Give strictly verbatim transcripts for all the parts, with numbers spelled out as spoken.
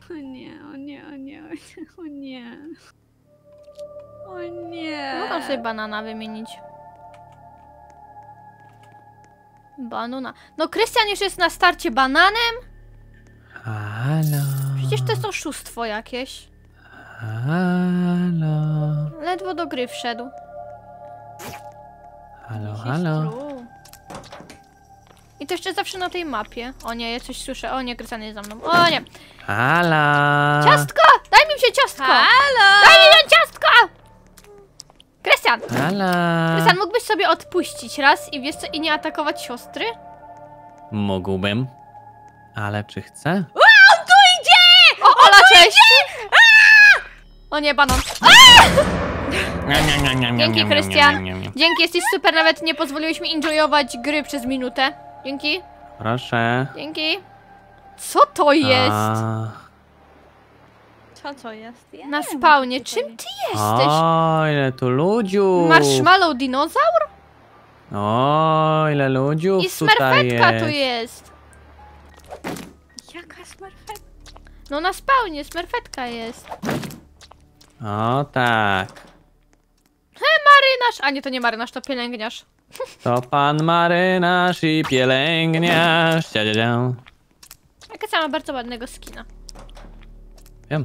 O nie, o nie, o nie, o nie. O nie. Mogę sobie banana wymienić. Banana. No Krystian już jest na starcie bananem? Halo. Przecież to jest oszustwo jakieś. Halo. Ledwo do gry wszedł. Halo, halo. I to jeszcze zawsze na tej mapie. O nie, ja coś słyszę. O nie, Krystian jest za mną. O nie. Halo. Ciastko! Daj mi się ciastko! Halo! Daj mi się ciastko! Krystian! Halo. Krystian, mógłbyś sobie odpuścić raz i wiesz co, i nie atakować siostry? Mógłbym. Ale czy chcę? On tu idzie! O, Ola, cześć! O nie, banan. Dzięki, Krystian. Dzięki, jesteś super, nawet nie pozwoliłeś mi enjoyować gry przez minutę. Dzięki. Proszę. Dzięki. Co to jest? A... Co to jest? Ja Na nie wiem, spawnie. co to Czym jest. ty jesteś? O, ile tu ludziów. Marshmallow dinozaur? O, ile ludziów I tutaj smerfetka jest. tu jest. Jaka smerfetka? No na spawnie smerfetka jest. O, tak. Marynarz! A nie, to nie marynarz, to pielęgniarz. To pan marynarz i pielęgniarz. Cia, cia, cia. Jaka sama bardzo ładnego skina. Wiem.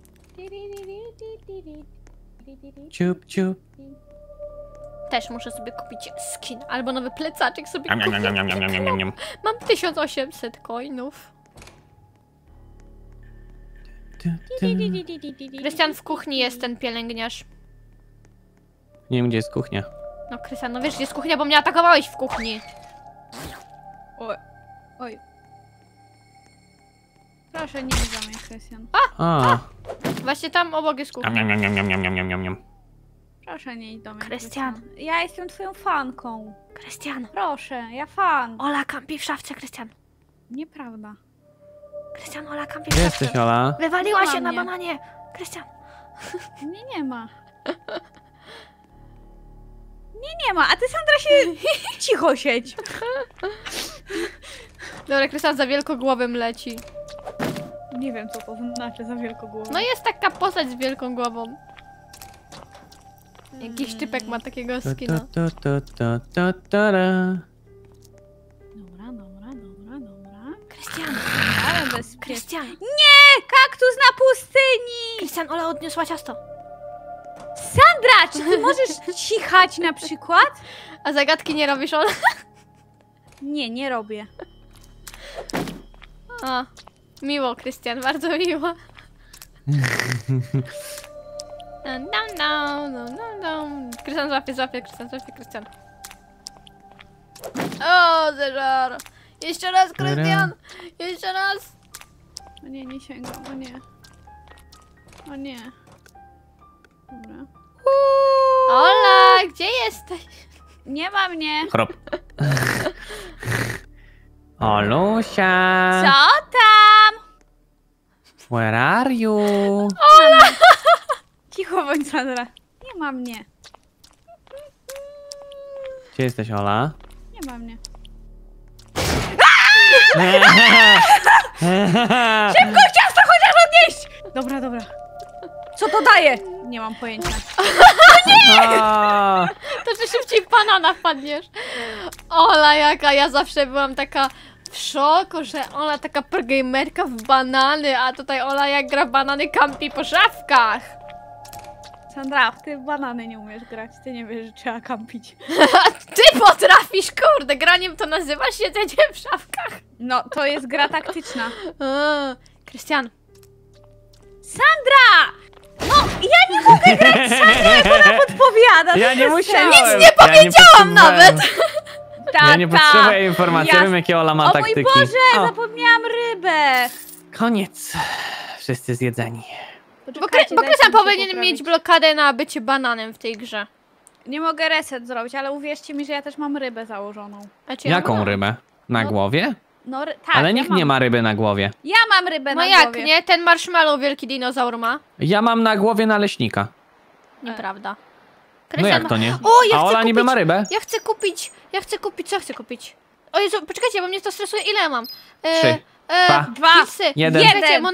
Ciup, ciup. Też muszę sobie kupić skin, albo nowy plecaczek sobie Niam, niam, kupię. niam, niam, niam, niam, niam, niam. Mam tysiąc osiemset coinów. Tu, tu. Krystian, w kuchni jest ten pielęgniarz. Nie wiem, gdzie jest kuchnia. No Krystian, no wiesz, gdzie jest kuchnia, bo mnie atakowałeś w kuchni. Oj. Oj. Proszę, nie za mnie, Krystian. O. Właśnie tam obok jest kuchnia. Niam, niam, niam, niam, niam, niam, niam, niam, niam. Proszę, nie idź do mnie, Krystian. Ja jestem twoją fanką. Krystian. Proszę, ja fan. Ola kampi w szafce, Krystian. Nieprawda. Krystian, Ola kampi w Gdzie szafce. jesteś, Ola? Wywaliła Nie ma się na mnie. bananie. Krystian. Nie, nie ma. Nie, nie ma, a ty, Sandra, się cicho siedź. Dobra, Krystian za wielkogłowym leci. Nie wiem, co to znaczy za wielkogłową. No jest taka postać z wielką głową. Jakiś typek ma takiego Tu, skina. tu, tu, tu, tu, tu, tara. Dobra, dobra, dobra, dobra. Krystian. Ale bezpiecznie. Krystian. Nie! Kaktus na pustyni! Krystian, Ola odniosła ciasto. Sandra, czy ty możesz cichać na przykład? A zagadki nie robisz, Ola? Nie, nie robię. A, miło, Krystian, bardzo miło. No, no, no, no, no, no. Krystian złapie, złapie, Krystian złapie, Krystian. O, zeżar. Jeszcze raz, Krystian. Jeszcze raz. O nie, nie sięgam, o nie. O nie. Dobra. Ola, gdzie jesteś? Nie ma mnie. Chrop. Olusia. Co tam? Where are you? Cicho bądź, Sandra. Nie ma mnie. Gdzie jesteś, Ola? Nie ma mnie. Szybko, ciasto chociaż odnieść! Dobra, dobra. Co to daje? Nie mam pojęcia. O, To że szybciej w banana wpadniesz. Ola, jaka ja zawsze byłam taka w szoku, że Ola taka progamerka w banany, a tutaj Ola jak gra w banany kampi po szafkach. Sandra, ty w banany nie umiesz grać. Ty nie wiesz, że trzeba kampić. A ty potrafisz, kurde, graniem to nazywa siedzenie w szafkach. No, to jest gra taktyczna. A, Krystian. Sandra! No, ja nie mogę grać z Sandrą, jak ona podpowiada. ja nie musiałem. Nic nie powiedziałam nawet. Tata, Ja nie potrzebuję informacji, ja- ja wiem, jakie Ola ma O taktyki. mój Boże, O, zapomniałam rybę. koniec. Wszyscy zjedzeni. Bo, Kry Poczekajcie, bo dajcie Krystian mi się powinien poprawić. mieć blokadę na bycie bananem w tej grze. Nie mogę reset zrobić, ale uwierzcie mi, że ja też mam rybę założoną. A czy ja Jaką mam? rybę? Na No. głowie? No, ry tak, Ale ja nikt mam. nie ma ryby na głowie. Ja mam rybę No na jak głowie. nie? Ten marshmallow wielki dinozaur ma? Ja mam na głowie naleśnika. Nieprawda. No Krystian jak ma- to nie? O, ja A chcę Ola niby kupić- ma rybę? Ja chcę kupić, ja chcę kupić, co chcę kupić? O Jezu, poczekajcie, bo mnie to stresuje, ile mam? E, Trzy, e, dwa, Dwa, Pizzy, jeden. Czekajcie, monety,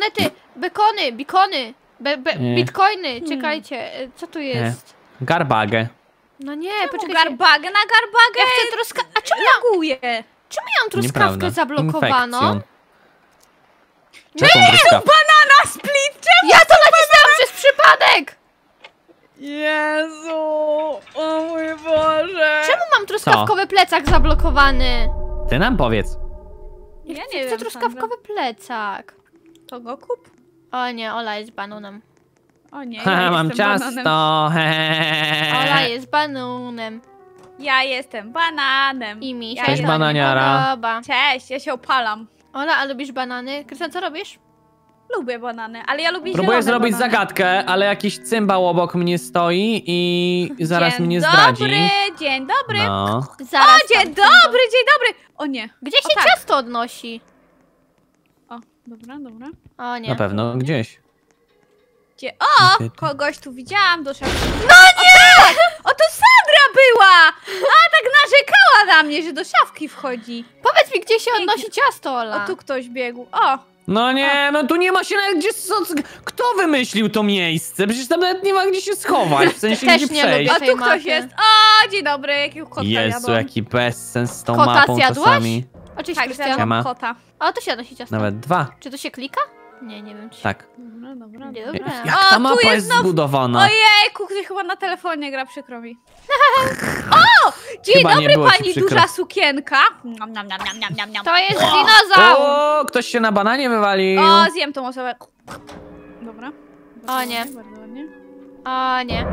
Bekony, bikony, be, be, Nie. bitcoiny, czekajcie, e, co tu jest? Garbagę. No nie, Czemu poczekajcie. garbagę na garbagę? Ja chcę truska... A czemu ja, Reaguję. czemu ja mam truskawkę Nieprawda. zablokowaną? Infekcją. Jaką truskawkę? Banana split! Czemu? Ja to nacisnęłam przez przypadek! Jezu! O mój Boże! Czemu mam truskawkowy plecak zablokowany? Ty nam powiedz. Ja nie Chcę wiem, truskawkowy plecak. To go kup. O nie, Ola jest bananem. O nie, Haha, ja mam jestem bananem. ciasto. Ola jest bananem. Ja jestem bananem. I mi Ja się Cześć, to bananiara. nie podoba. Cześć, ja się opalam. Ola, a lubisz banany? Krystian, co robisz? Lubię banany, ale ja lubię Próbuję zielone zrobić banany. zagadkę, ale jakiś cymbał obok mnie stoi i zaraz Dzień mnie dobry, zdradzi. dzień dobry. No. Zaraz O, dzień tam- dobry, dzień dobry. O nie. Gdzie się O, tak. ciasto odnosi? O, dobra, dobra. O nie. Na pewno gdzieś. Gdzie? O, Ty, ty. kogoś tu widziałam do szafki. No nie! O, tak! o, to Sandra była! A, tak narzekała na mnie, że do szafki wchodzi. Powiedz mi, gdzie się odnosi ciasto, Ola? O, tu ktoś biegł. O, No nie, no tu nie ma się nawet gdzie... Co, kto wymyślił to miejsce? Przecież tam nawet nie ma gdzie się schować, w sensie Też gdzie nie przejść. lubię. a tej tu ktoś mapy. jest. O, dzień dobry, jakiego kotka Jezu, jadłam. jaki bezsens z tą Kota mapą zjadłaś? czasami. Oczywiście, Tak, Krystian. Siema. zjadłam kota. O, to się odnosi ciasto. Nawet dwa. Czy to się klika? Nie, nie wiem. Czy... Tak. Dobra, dobra, Nie, dobra. dobra. Jak O, ta tu mapa jest jest znów- zbudowana? Ojejku, ktoś chyba na telefonie gra, przykro mi. O! Dzień Chyba nie dobry, było ci pani przykro. duża sukienka. Nam, nam, nam, nam, nam, nam, nam. To jest dinozaur! O, ktoś się na bananie wywalił. O, zjem tą osobę. Dobra. Bardzo O nie. ładnie, bardzo ładnie. O nie.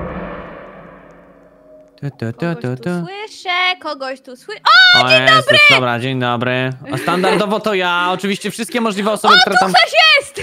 Tu, tu, tu, Kogoś tu, tu tu. słyszę, kogoś tu słyszę. O, dzień dobry! Dobra, dzień dobry. O, standardowo to ja. Oczywiście wszystkie możliwe osoby, które tam... Coś jest!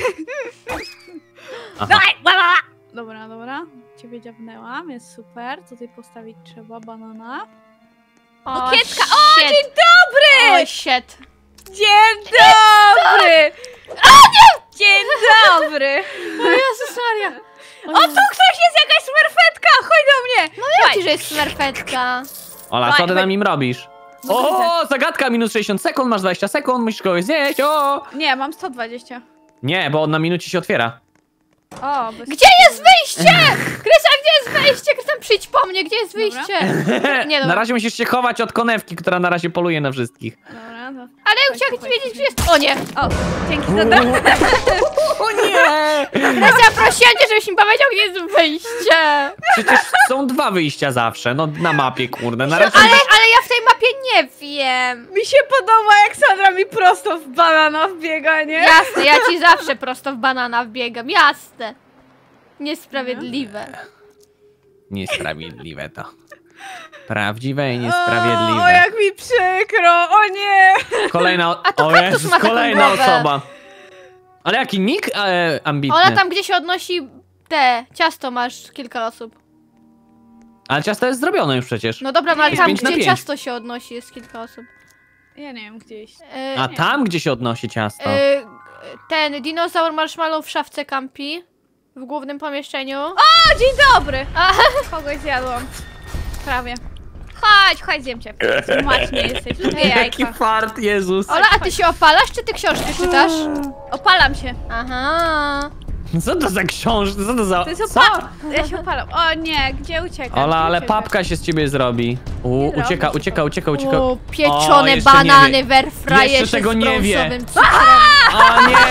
Aha. Daj, bla, bla. Dobra, dobra. Ciebie dziabnęłam, jest super. Tutaj postawić trzeba banana. O, Kietka, o, shit. dzień dobry! O, shit. Dzień dobry! O nie! Dzień dobry! O Jezus Maria. O, tu ktoś jest, jakaś smerfetka! Chodź do mnie! No ja ci, że jest smerfetka. Ola, co ty tam im robisz? No O, zagadka, minus sześćdziesiąt sekund, masz dwadzieścia sekund, musisz kogoś zjeść, o! Nie, mam sto dwadzieścia. Nie, bo on na minucie się otwiera. O, bez... Gdzie jest wyjście? Krystian, gdzie jest wyjście? Krystian, przyjdź po mnie, gdzie jest Dobra. wyjście? Nie, Na dobra. razie musisz się chować od konewki, która na razie poluje na wszystkich. Dobra, no. Ale ja chciałam wiedzieć, gdzie jest... O nie. O, dzięki za dane. O nie! Krystian, prosiłam cię, żebyś mi powiedział, gdzie jest wyjście. Przecież są dwa wyjścia zawsze, no na mapie, kurde. Na razie... Ale, ale ja w tej mapie nie wiem. Mi się podoba, jak Sandra mi prosto w banana wbiega, nie? Jasne, ja ci zawsze prosto w banana wbiegam, jasne. Niesprawiedliwe. Niesprawiedliwe to. Prawdziwe i O, o, niesprawiedliwe. jak mi przykro, o nie! Kolejna... o- A to o kaktus Jezus, ma taką kolejna głowę. osoba. Ale jaki nick e, ambitny. Ola, tam gdzie się odnosi te ciasto masz kilka osób. Ale ciasto jest zrobione już przecież. No dobra, no ale Jest tam pięć na gdzie pięć. ciasto się odnosi jest kilka osób. Ja nie wiem, gdzie iść. E, A tam, gdzie się odnosi ciasto. e, ten dinozaur marshmallow w szafce kampi. W głównym pomieszczeniu. O, dzień dobry! A, Kogoś zjadłam. Prawie. Chodź, chodź, zjem cię. Smacznie jesteś, lubię Jaki jajka. fart, Jezus. Ola, a ty się opalasz, czy ty książkę czytasz? Opalam się. Aha. Co to za książka? Co to za... To jest Co? opa... Ja się opalam. O nie, gdzie uciekać? Ola, Gdzie ale uciekać? papka się z ciebie zrobi. U, Nie ucieka, zrobi ucieka, ucieka, ucieka. O, O, pieczone jeszcze nie banany wie. w airfryerze Jeszcze tego z nie wie. brązowym cukrem. O nie!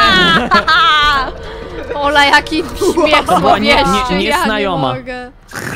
Ola, jaki śmiech To była nie- powietrzu, nie- ja nieznajoma. nie mogę.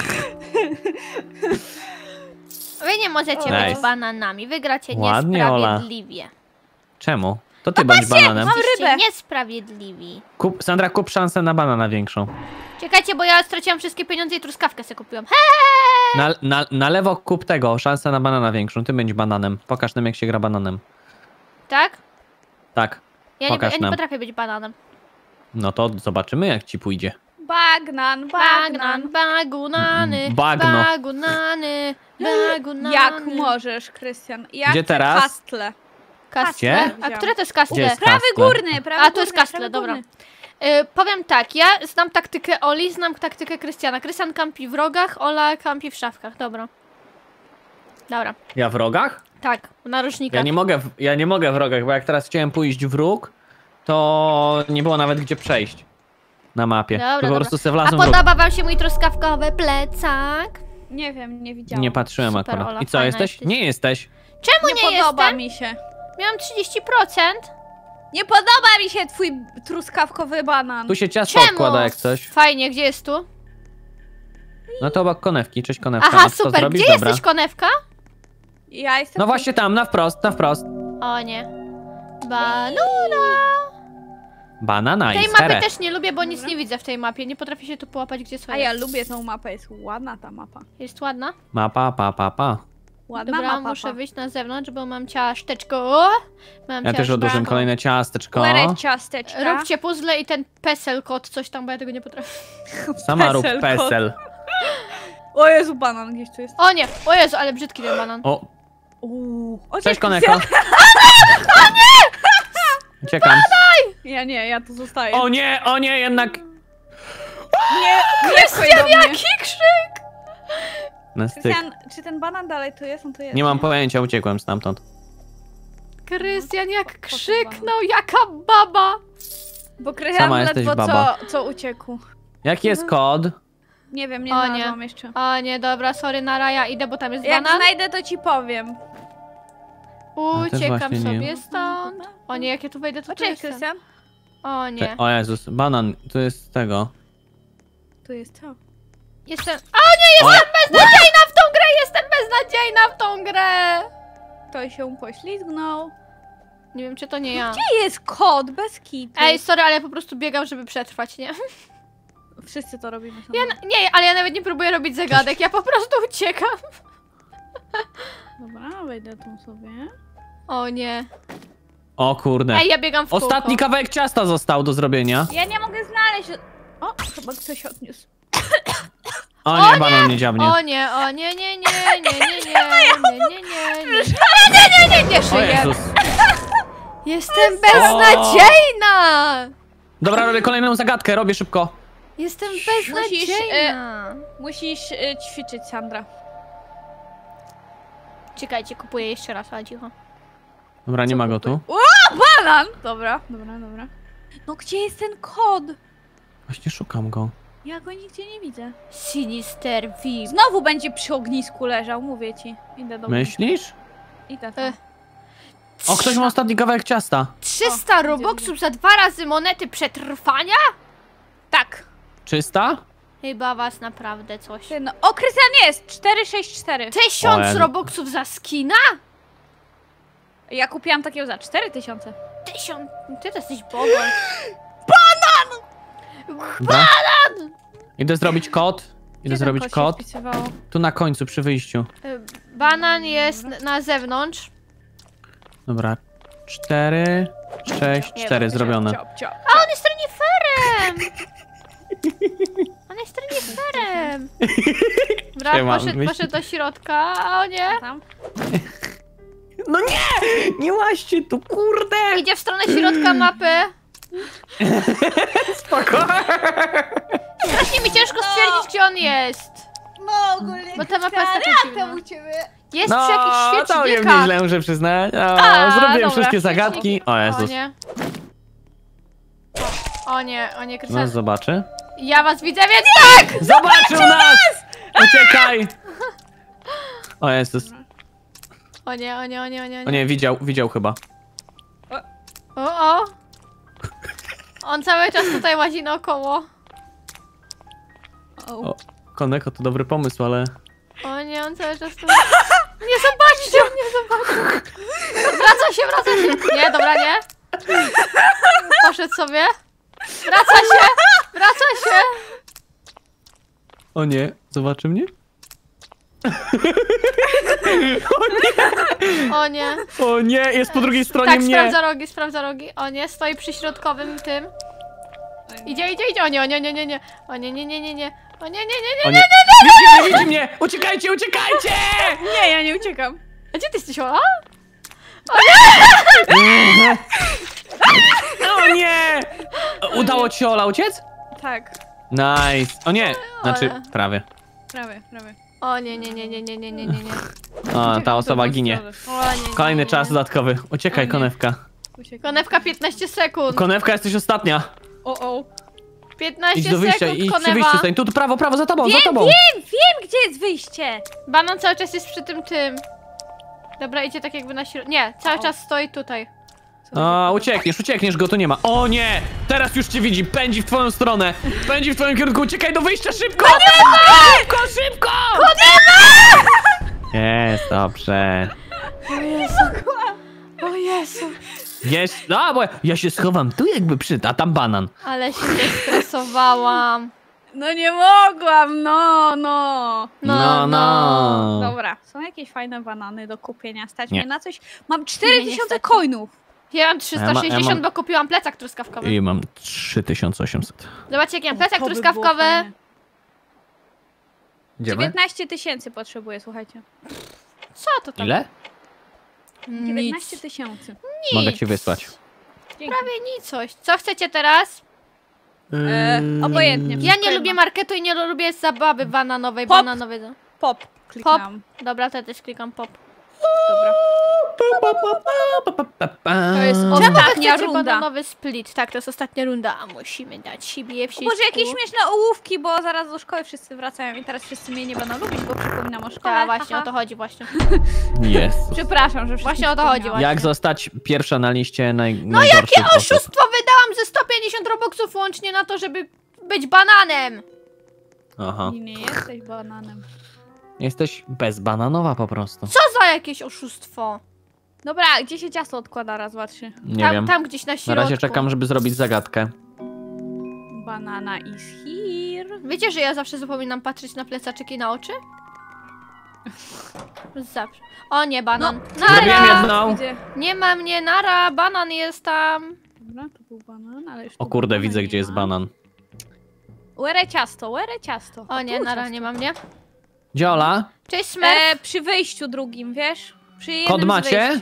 Wy nie możecie Nice. być bananami, wygracie Ładnie, Ola. niesprawiedliwie. Czemu? To ty bądź bananem. mam Jesteście rybę. niesprawiedliwi. Kup, Sandra, kup szansę na banana większą. Czekajcie, bo ja straciłam wszystkie pieniądze i truskawkę sobie kupiłam. He! Na, na, na lewo kup tego, szansę na banana większą. Ty będziesz bananem. Pokaż nam, jak się gra bananem. Tak? Tak. Ja nie, Pokaż ja nie nam. potrafię być bananem. No to zobaczymy, jak ci pójdzie. Bagnan, bagnan. Bagnan, bagunany, Bagno. bagunany, bagunany. Jak możesz, Krystian? Ja Gdzie chcę teraz? kastle. Kastle? Gdzie? A które to jest kastle? Gdzie jest Prawy kastle? górny, prawy A, to jest górny, kastle, prawy dobra. górny. Y, powiem tak, ja znam taktykę Oli, znam taktykę Krystiana. Krystian kampi w rogach, Ola kampi w szafkach, dobra. Dobra, Ja w rogach? tak, w narożnikach. Ja nie mogę w, ja nie mogę w rogach, bo jak teraz chciałem pójść w róg, to nie było nawet gdzie przejść na mapie. Dobra, to po dobra. prostu se A wlazłem w podoba wam się mój truskawkowy plecak? Nie wiem, nie widziałam. Nie patrzyłem Super, akurat. Ola, I co, fajna jesteś? jesteś. Nie jesteś. Czemu Nie, nie, podoba jestem? mi się. Miałam trzydzieści procent. Nie podoba mi się twój truskawkowy banan. Tu się ciasto Czemu? odkłada jak coś. Fajnie, gdzie jest tu? No to obok konewki, cześć konewka. Aha, A co super. zrobisz? Gdzie Dobra. jesteś, konewka? Ja jestem No tu. właśnie tam, na wprost, na wprost. O nie. Banana. Banana Tej i mapy serę. też nie lubię, bo nic nie widzę w tej mapie. Nie potrafię się tu połapać, gdzie co A ja jest. lubię tą mapę, jest ładna ta mapa. Jest ładna? Mapa, pa, pa, pa. Ładna Dobra, mapa. muszę wyjść na zewnątrz, bo mam ciasteczko. Mam Ja też ciasteczko. odłożyłem kolejne ciasteczko. Klerę ciasteczka. Róbcie puzzle i ten pesel kot, coś tam, bo ja tego nie potrafię. Sama rób Pesel, pesel. O Jezu, banan gdzieś tu jest. O nie, o Jezu, ale brzydki ten banan. O, Uuu. O, cześć Krystian. koneko. Uciekam. Ja nie, ja tu zostaję. O nie, o nie, jednak. nie, Krystian, Jaki krzyk! Na styk. Krystian, czy ten banan dalej tu jest? On tu jest. Nie mam pojęcia, uciekłem stamtąd. Krystian jak Po- po- krzyknął, jaka baba! Bo Krystian Sama jesteś ledwo baba. co, co uciekł. Jaki jest kod? Nie wiem, nie O, znalazłam nie. jeszcze. O nie, dobra, sorry, na raja idę, bo tam jest Jak banan. znajdę, to ci powiem. też Uciekam właśnie nie. sobie stąd. O nie, jak ja tu wejdę, to O, tu cześć, jestem. Krystian. O nie. O Jezus, banan, tu jest tego. Tu jest to. Jestem... O nie, jestem beznadziejna w tą grę! Jestem beznadziejna w tą grę! To się poślizgnął. Nie wiem, czy to nie ja. Gdzie jest kod? Bez kitu. Ej, sorry, ale po prostu biegam, żeby przetrwać, nie? Wszyscy to robimy. Ja, na- nie, ale ja nawet nie próbuję robić zagadek, ja po prostu uciekam. Dobra, wejdę tu sobie. O nie. O kurde. Ej, ja biegam w kółko. Ostatni kawałek ciasta został do zrobienia. Ja nie mogę znaleźć. O, chyba ktoś odniósł. O nie, banan nie dziabnie. O nie, o nie, nie, nie, nie, nie, nie, nie, nie, nie, nie. Nie, nie, nie O żyję. Jezus. Jestem beznadziejna! Dobra, robię kolejną zagadkę, robię szybko. Jestem Musisz, beznadziejna. Musisz y, ćwiczyć, Sandra. Czekajcie, kupuję jeszcze raz, ale cicho. Dobra, nie Co ma go kupuj- tu. O, banan! Dobra, dobra, dobra. No gdzie jest ten kod? Właśnie szukam go. Ja go nigdzie nie widzę. Sinister V I P. Znowu będzie przy ognisku leżał, mówię ci. Idę do Myślisz? Idę tam. E. O, ktoś ma ostatni kawałek ciasta. trzysta O, robuxów za dwa razy monety przetrwania? Tak. Czysta? Chyba was naprawdę coś. Ty, no. O, Krystian jest! cztery sześć cztery. Tysiąc O, ja- robuxów za skina? Ja kupiłam takiego za cztery tysiące. Tysiąc... Ty to jesteś bogą. Dobra. Idę zrobić kod. Idę zrobić kod. Tu na końcu, przy wyjściu. Y, Banan jest n- na zewnątrz. Dobra. Cztery, sześć, Nie, cztery, dobra, zrobione. Ciop, ciop. A on jest reniferem! On jest reniferem! Dobra, Siema, poszedł, myśli- poszedł do środka, a o nie. Tam. No nie! Nie łaźcie tu, kurde! Idzie w stronę środka mapy. Spoko. Strasznie mi ciężko stwierdzić, gdzie on jest. No ogólnie. Bo ta mapa jest taka dziwna. u ciebie. Jest No, przy jakichś to mnie świecznikach. nieźle muszę przyznać. O, A, zrobiłem dobra, wszystkie świeczniki. zagadki. O O Jezus. nie. O, o nie, o nie, Nas Krystian. zobaczy. Ja was widzę, więc tak! Zobaczył nas! Uciekaj! O Jezus. O nie, o nie, o nie, o nie. O nie, widział, widział chyba. O, o. On cały czas tutaj łazi naokoło. O, Koneko to dobry pomysł, ale... O nie, on cały czas tu... Nie zobaczcie, nie zobaczył. Wraca się, wraca się. Nie, dobra, nie. Poszedł sobie. Wraca się, wraca się. O nie, zobaczy mnie? O nie. O nie, jest po drugiej stronie Tak, mnie. sprawdza rogi, sprawdza rogi. O nie, stoi przy środkowym tym. Idzie, idzie, idzie. O nie, o nie, nie, nie, nie. O nie, nie, nie, nie, nie. O nie, nie, nie, O nie. nie, widzi mnie, widzi mnie! Uciekajcie, uciekajcie! Nie, ja nie uciekam. A gdzie ty jesteś, Ola? O nie! Udało ci się, Ola, uciec? Tak, Nice. O nie, znaczy Ola. prawie. prawie, prawie. O nie, nie, nie, nie, nie, nie, nie, nie, nie. O, ta osoba ginie. O nie, nie, Kolejny nie, czas nie. dodatkowy. Uciekaj, O nie. konewka. Uciekam. Konewka piętnaście sekund. Konewka, jesteś ostatnia. O, o. piętnaście Idź do wyjścia, sekund, idź przy konewa. wyjściu, stań. Tu, tu, prawo, prawo, za tobą, Wiem, za tobą. wiem, wiem, gdzie jest wyjście. Banan cały czas jest przy tym tym. Dobra, idzie tak jakby na środek. Nie, cały O. czas stoi tutaj. A, uciekniesz, uciekniesz, go tu nie ma. O nie! Teraz już cię widzi, pędzi w twoją stronę. Pędzi w twoim kierunku, uciekaj do wyjścia, szybko! Szybko, szybko! Jest, dobrze. O Jezu. O Jezu. Jest, no bo ja się schowam tu jakby przy, a tam banan. Ale się zestresowałam. No nie mogłam, no, no. No, no. Dobra, są jakieś fajne banany do kupienia. Stać Nie. mnie na coś. Mam cztery tysiące niestety. coinów. Ja mam trzysta sześćdziesiąt, Ja ma- ja mam- bo kupiłam plecak truskawkowy. I mam trzy tysiące osiemset. Zobaczcie, jak ja mam O, plecak to by było truskawkowy. fajne. Idziemy? dziewiętnaście tysięcy potrzebuję, słuchajcie. Co to tam? Ile? dziewiętnaście Nic. tysięcy. Mogę ci wysłać. Prawie nic coś. Co chcecie teraz? E, obojętnie. Ja nie Wszystko lubię jedno. marketu i nie lubię zabawy bananowej. Pop. Bananowej. Pop. Kliknęłam. Dobra, to ja też klikam pop. Dobra. To jest Czemu ostatnia wy chcecie runda. bananowy split? Tak, to jest ostatnia runda, a musimy dać siebie O wszystko. Boże, jakie śmieszne ołówki, bo zaraz do szkoły wszyscy wracają i teraz wszyscy mnie nie będą lubić, bo przypominam o szkole. Tak, właśnie, Haha. o to chodzi właśnie. Jest. Przepraszam, że Właśnie o to chodzi właśnie. Jak zostać pierwsza na liście naj, No jakie oszustwo! Wydałam ze sto pięćdziesiąt robuxów łącznie na to, żeby być bananem! Aha. I nie jesteś bananem. Jesteś bezbananowa po prostu. Co za jakieś oszustwo? Dobra, gdzie się ciasto odkłada? Raz, dwa, trzy. Nie tam, wiem. tam gdzieś na Na środku. razie czekam, żeby zrobić zagadkę. Banana is here. Wiecie, że ja zawsze zapominam patrzeć na plecaczek i na oczy? Zawsze. O nie, banan. Zrobiłem Nara! jedną. Gdzie? Nie ma mnie, nara, banan jest tam. Dobra, to był banan, ale już O tu kurde, banana widzę, nie gdzie jest ma. banan. Łere ciasto, łere ciasto. O nie, tu nara, ciasto. nie ma mnie. Gdzie Ola? Cześć, Smurf. E, przy wyjściu drugim, wiesz? Przy jednym Kod z macie? wyjść.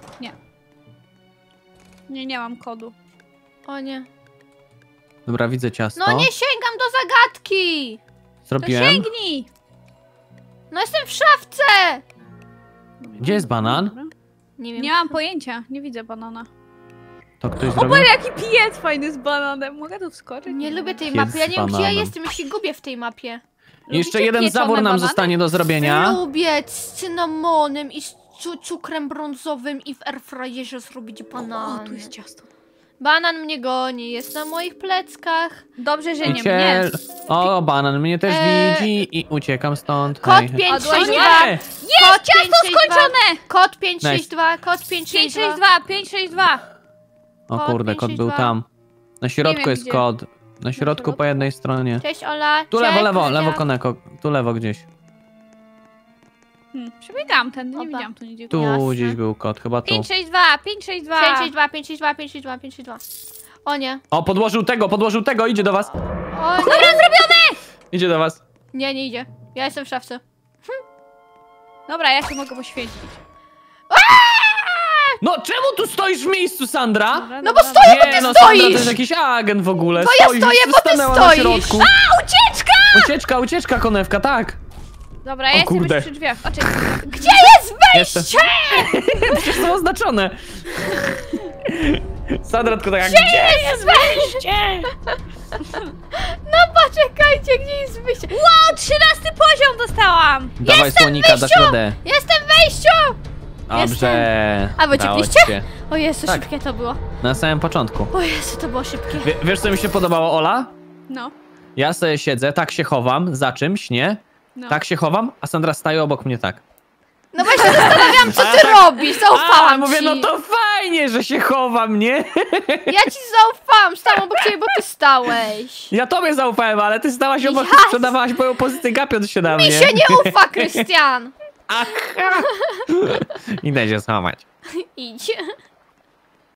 Nie, nie mam kodu. O nie. Dobra, widzę ciasto. No nie sięgam do zagadki! To Zrobiłem. sięgnij! No jestem w szafce! Gdzie jest banan? Dobra. Nie wiem. Nie mam pojęcia, nie widzę banana. To ktoś O, zrobił? patrz, jaki piec fajny z bananem. Mogę tu wskoczyć? Nie lubię tej Pies mapy. Ja z nie wiem, gdzie ja bananem. jestem, ja się gubię w tej mapie. I Jeszcze Lubicie jeden pieczone zawór nam banany? zostanie do zrobienia. Lubię z cynamonem i z cu cukrem brązowym i w airfryerze zrobić O, banan. tu jest ciasto. Banan mnie goni, jest na moich pleckach. Dobrze, że nie mnie. Ciel... O, banan mnie też Eee, widzi i uciekam stąd. Kod Hej. pięć Odłoś sześć nie. dwa. Nie! Kod Ciasto pięć sześć dwa. skończone! Kod pięć sześć dwa. Kod pięć pięć sześć sześć dwa. dwa, pięć sześć dwa. O Kod kurde, pięć kod sześć był dwa. tam. Na środku wiem, jest gdzie. kod. Na środku po środku? jednej stronie. Cześć Ola. Tu lewo, Cześć, lewo, Krystian. lewo koneko. Tu lewo gdzieś. Hmm, przebiegałam tędy, nie Opa. widziałam tu nigdzie. Tu Jasne. gdzieś był kod, chyba tu. pięć sześć dwa, pięć sześć dwa. pięć sześć dwa, pięć sześć dwa, pięć sześć dwa, pięć sześć dwa, pięć sześć dwa. O nie. O, podłożył tego, podłożył tego, idzie do was. O nie. Idzie do was. Nie, nie idzie. Ja jestem w szafce. Dobra, ja się mogę poświęcić. No czemu tu stoisz w miejscu, Sandra? Dobra, No dobra, bo stoję, Nie, bo ty no Sandra to stoisz! jest jakiś agent w ogóle. Bo ja Stoisz, stoję, już bo ty stanęła na stoisz. środku. A, ucieczka! Ucieczka, ucieczka, konewka, tak. Dobra, ja O jestem kurde. już przy drzwiach. Oczy. Gdzie jest Jestem. wejście? Przecież są oznaczone. Sandra tylko taka, gdzie jest wejście? No poczekajcie, gdzie jest wyjście? Wow, trzynasty poziom dostałam! Dawaj słonika, dasz radę. Jestem w wejściu! Dobrze. A wy Udało uciekliście? ci się. O Jezu, Tak. szybkie to było. Na samym początku. O Jezu, to było szybkie. Wie, wiesz, co mi się podobało, Ola? No, Ja sobie siedzę, tak się chowam za czymś, nie? no. Tak się chowam, a Sandra staje obok mnie tak. No właśnie zastanawiałam, co A ty tak- robisz, zaufałam A, mówię, ci. no to fajnie, że się chowam, nie? Ja ci zaufałam, stałam obok ciebie, bo ty stałeś. Ja tobie zaufałem, ale ty stałaś obok, Jas. sprzedawałaś moją pozycję, gapiąc się na mnie. Mi się nie ufa, Krystian. Aha. Idę się schować. Idź.